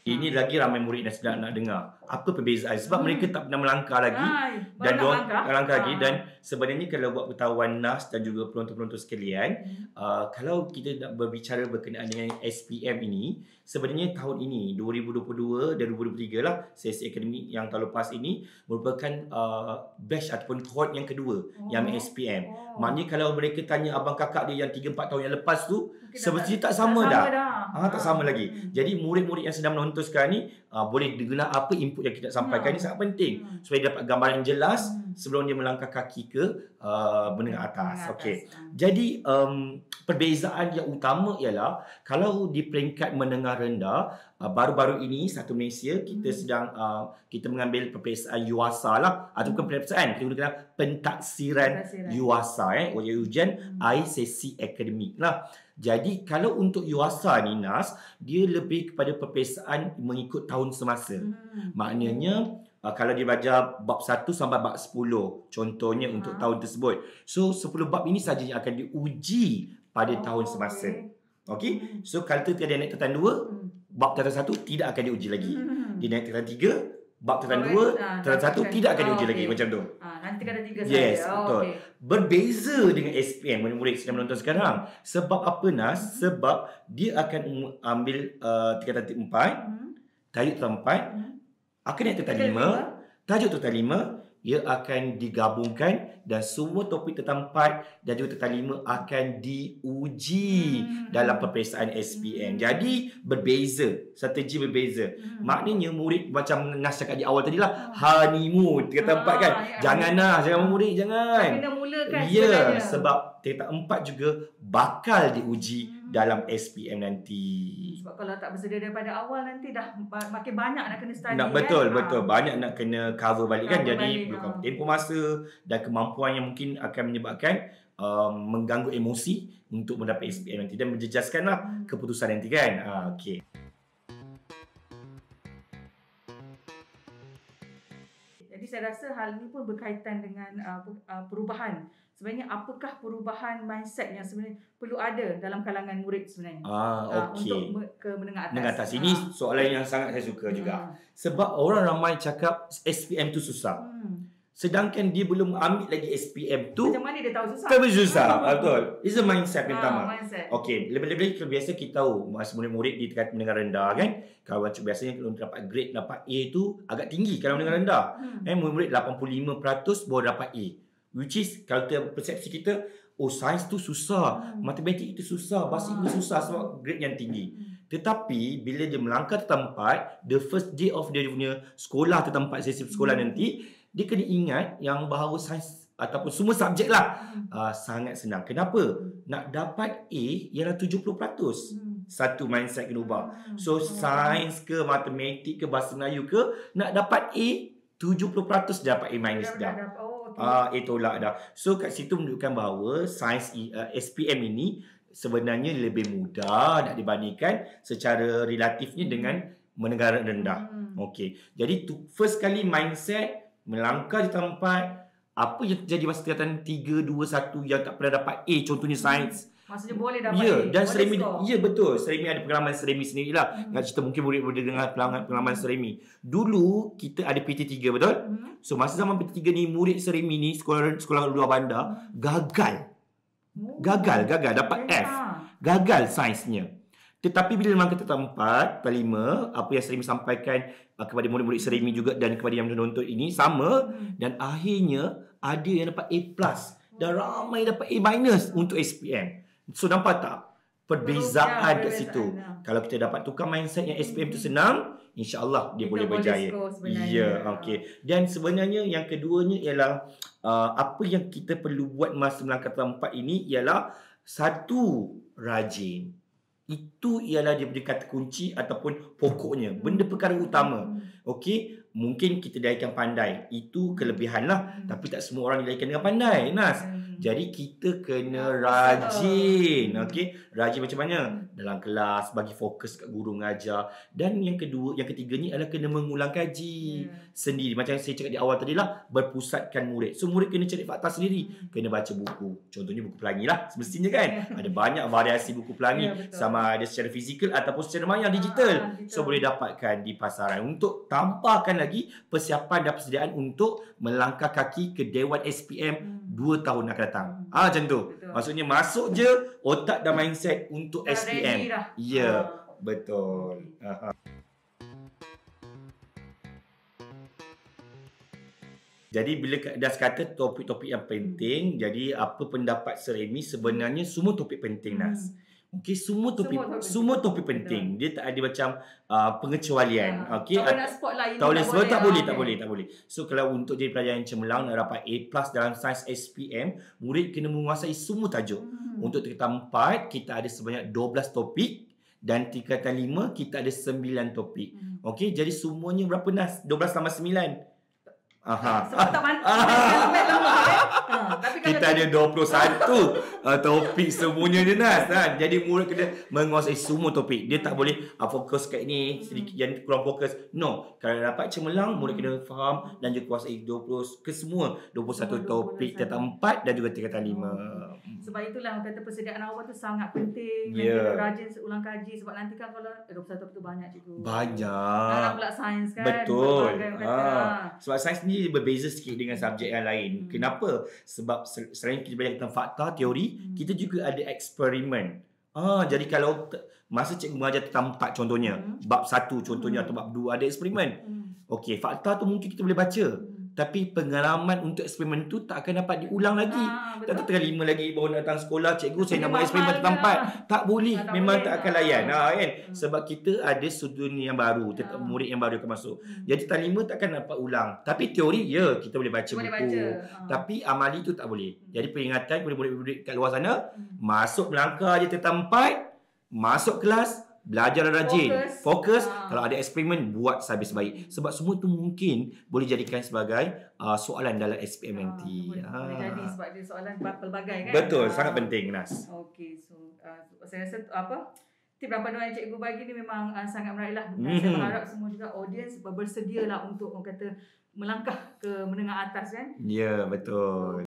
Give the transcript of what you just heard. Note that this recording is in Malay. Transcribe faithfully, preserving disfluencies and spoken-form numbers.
Ini lagi ramai murid yang sedang nak dengar. Apa perbezaan? Sebab hmm. mereka tak pernah melangkah lagi. Hai, dan nak langkah, langkah lagi. Ha. Dan sebenarnya kalau buat pengetahuan Nas dan juga penonton-penonton sekalian, hmm. uh, kalau kita nak berbicara berkenaan dengan S P M ini, sebenarnya tahun ini dua ribu dua puluh dua dan dua ribu dua puluh tiga lah, sesi akademik yang tahun lepas ini merupakan uh, batch ataupun cohort yang kedua oh. yang S P M. Oh. Maknanya kalau mereka tanya abang kakak dia yang tiga empat tahun yang lepas tu, semestinya tak, tak sama tak dah. Sama dah. Ha, tak ha. sama lagi. Hmm. Jadi murid-murid yang sedang menonton sekarang ni uh, boleh dengar apa input yang kita sampaikan. Hmm. Ini sangat penting hmm. supaya dapat gambaran jelas hmm. sebelum dia melangkah kaki ke uh, menengah atas. Okey. Hmm. Jadi um, perbezaan yang utama ialah kalau di peringkat menengah rendah, uh, baru-baru ini satu Malaysia kita hmm. sedang uh, kita mengambil peperiksaan UASA lah, ataupun peperiksaan kita gunakan pentaksiran UASA eh ujian hmm. akhir sesi akademik lah. Jadi kalau untuk UASA ni Nas, dia lebih kepada peperiksaan mengikut tahun semasa. Hmm. Maknanya uh, kalau dia belajar bab satu sampai bab sepuluh contohnya ha. untuk tahun tersebut. So sepuluh bab ini saja yang akan diuji pada oh, tahun semasa. Okey. Okay? Hmm. So kalau tu tiada naik tingkatan dua, hmm. bab tingkatan satu tidak akan diuji lagi. Hmm. Dia naik tingkatan tiga, bab tingkatan dua, tingkatan satu tidak akan diuji oh, okay. lagi macam tu. Ah, nanti tingkatan tiga saja. Yes, oh, betul. Okay. Berbeza dengan S P M murid-murid sedang menonton sekarang. Sebab apa Nas? Hmm. Sebab dia akan ambil uh, tingkatan empat, hmm. tajuk tingkatan empat, hmm. akan naik tingkatan lima, tajuk tingkatan lima, ia akan digabungkan dan semua topik tingkatan empat dan juga tingkatan lima akan diuji hmm. dalam peperiksaan S P M. Hmm. Jadi berbeza, strategi berbeza. Hmm. Maknanya murid macam Nas cakap di awal tadi lah, honeymoon tingkatan empat kan. Ya, jangan ya. lah, jangan murid, jangan. Kena mulakan ya, sebenarnya. Sebab tingkatan empat juga bakal diuji hmm. dalam S P M nanti. Sebab kalau tak bersedia daripada awal nanti dah makin banyak nak kena study. Nak, betul, kan? betul. Ha. Banyak nak kena cover balik cover kan. Jadi belum ha. tempoh masa dan kemampuan yang mungkin akan menyebabkan um, mengganggu emosi untuk mendapat S P M nanti dan menjejaskanlah hmm. keputusan nanti kan. Ha, okey. Jadi saya rasa hal ini pun berkaitan dengan uh, perubahan. Sebenarnya apakah perubahan mindset yang sebenarnya perlu ada dalam kalangan murid sebenarnya ah, okay. uh, untuk ke menengah atas. Menengah atas. Ini ha. soalan yang sangat saya suka hmm. juga. Sebab orang ramai cakap S P M tu susah. Hmm. Sedangkan dia belum ambil lagi S P M tu. Macam mana dia tahu susah? Tapi susah. Betul. It's a mindset yang pertama. Ha, Okey, lebih-lebih biasa kita tahu masa murid-murid di tingkat menengah rendah kan. Kalau biasanya kalau dapat grade dapat A tu agak tinggi kalau menengah rendah. Hmm. Eh murid-murid lapan puluh lima peratus baru dapat A. Which is kalau persepsi kita, oh sains tu susah, hmm. matematik itu susah, bahasa Inggeris susah sebab grade yang tinggi. Hmm. Tetapi bila dia melangkah ke tempat, the first day of dia punya sekolah ke tempat sesi sekolah hmm. nanti, dia kena ingat yang bahawa sains ataupun semua subjek lah hmm. uh, sangat senang. Kenapa? Nak dapat A ialah tujuh puluh peratus. Hmm. Satu mindset kena ubah. Hmm. So sains ke matematik ke bahasa Melayu ke, nak dapat A tujuh puluh peratus dapat A minus dah. dah. Ah, uh, itulah dah. So kat situ menunjukkan bahawa sains uh, S P M ini sebenarnya lebih mudah nak dibandingkan secara relatifnya dengan menengah rendah. Hmm. Okey. Jadi tu first kali mindset melangkah di tempat apa yang terjadi masa tingkatan tiga, dua, satu yang tak pernah dapat A contohnya sains. Hmm. Maksudnya boleh dapat ya, A. Dan Seremi, ya betul. Seremi ada pengalaman Seremi sendirilah. Hmm. Nak cerita mungkin murid boleh dengar pengalaman, pengalaman Seremi. Dulu kita ada P T tiga betul? Hmm. So masa zaman P T tiga ni murid Seremi ni sekolah sekolah luar bandar hmm. gagal. Oh. Gagal, gagal dapat yeah. F. Gagal sainsnya. Tetapi bila memang kita tempat lima, apa yang Seremi sampaikan uh, kepada murid-murid Seremi juga dan kepada yang menonton ini sama hmm. dan akhirnya ada yang dapat A plus dan ramai dapat A minus untuk S P M. So nampak tak perbezaan kat situ? Ya. Kalau kita dapat tukar mindset yang S P M tu senang, insya-Allah dia kita boleh berjaya. Ya, okey. Dan sebenarnya yang keduanya ialah uh, apa yang kita perlu buat masa melangkah tempat ini ialah satu, rajin. Itu ialah dia beri kata kunci ataupun pokoknya, benda perkara utama. Okey, mungkin kita dilahirkan pandai. Itu kelebihan lah. Hmm. Tapi tak semua orang dilahirkan dengan pandai, Nas. Hmm. Jadi kita kena Ah, rajin. betul. Okey, rajin macam mana? Hmm. Dalam kelas, bagi fokus kat guru mengajar. Dan yang kedua, yang ketiga ni adalah kena mengulang kaji Ya. sendiri. Macam saya cakap di awal tadi lah, berpusatkan murid. So murid kena cari fakta sendiri. Hmm. Kena baca buku. Contohnya buku pelangi lah. Semestinya kan. Ada banyak variasi buku pelangi. Ya, betul. Sama ada secara fizikal ataupun secara maya digital. Ah, So betul. boleh dapatkan di pasaran. Untuk tambahkan lagi persiapan dan persediaan untuk melangkah kaki ke Dewan S P M Hmm. dua tahun akan datang. Hmm. Ah macam tu. Betul. Maksudnya masuk je otak dan mindset untuk Dah S P M. ready dah. Ya, Ah. betul. Aha. Jadi bila Das kata topik-topik yang penting, jadi apa pendapat Sir Amy, sebenarnya semua topik penting, Nas. Hmm. Okey, semua topik Semua topik semua penting. topik penting. Dia tak ada macam uh, pengecualian. Ah. Okey. Tak boleh nak spotlight ini Tak boleh, sebab tak boleh, ah, tak kan? boleh, tak boleh. So kalau untuk jadi pelajar yang cemerlang nak dapat A plus dalam sains S P M, murid kena menguasai semua tajuk. Hmm. Untuk tingkatan empat, kita ada sebanyak dua belas topik dan tingkatan lima kita ada sembilan topik. Hmm. Okey, jadi semuanya berapa, Nas? dua belas tambah sembilan. Aha. Sebab tak mantap kan lama kan. Ha, tapi kalau Kita ada dua puluh satu uh, topik semuanya je, Nas. Ha? Jadi murid kena menguasai semua topik. Dia tak boleh uh, fokus kat ni, sedikit yang kurang fokus. No. Kalau dapat cemerlang, murid kena faham dan juga kuasai dua puluh ke semua dua puluh satu Semua topik dua puluh satu. tingkatan empat dan juga tingkatan lima. Sebab itulah orang kata persediaan awal tu sangat penting. Dan Ya. kena rajin ulang kaji. Sebab nanti kan kalau eh, dua puluh satu tu banyak cikgu. Nak Banyak. pula sains kan. Betul. Berbagai orang kata, Ha. ah. Sebab sains ni berbeza sikit dengan subjek yang lain. Hmm. Kenapa? Sebab sel- selain kita belajar tentang fakta, teori, Hmm. kita juga ada eksperimen. Ah, jadi kalau t- masa cikgu mengajar tentang empat contohnya, Hmm. bab satu contohnya Hmm. atau bab dua ada eksperimen. Hmm. Okey, fakta tu mungkin kita boleh baca. Hmm. Tapi pengalaman untuk eksperimen tu tak akan dapat diulang lagi. Ah, Tak betul. tak tengah lima lagi baru nak datang sekolah, cikgu saya nak buat Mahal eksperimen tentang ke? empat. Tak boleh, Ah, tak memang boleh. tak akan Ah. layan. Ha, kan? Hmm. Sebab kita ada sudut yang baru, tetap Ah. murid yang baru akan masuk. Hmm. Jadi tentang lima takkan dapat ulang. Tapi teori, ya, kita boleh baca Boleh buku. baca. Ah. Tapi amali tu tak boleh. Jadi peringatan kepada murid-murid kat luar sana, Hmm. masuk melangkah je tentang empat, masuk kelas, belajar rajin. Fokus. Fokus. Ah. Kalau ada eksperimen, buat sehabis baik. Sebab semua tu mungkin boleh jadikan sebagai uh, soalan dalam S P M Ah, nanti. boleh, Ah. boleh jadi sebab dia soalan bab pelbagai kan. Betul, Ah. sangat penting, Nas. Okey, so uh, saya rasa apa tip dan panduan yang cikgu bagi ni memang uh, sangat menarik lah. Dan Mhm. saya berharap semua juga audience bersedia lah untuk orang kata melangkah ke menengah atas kan. Ya, betul.